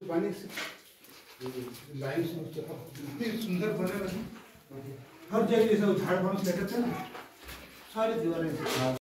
पानी से लाइन से इतनी सुंदर बने लगे, हर जगह से झाड़ बांस लेकर थे ना, सारी दीवारें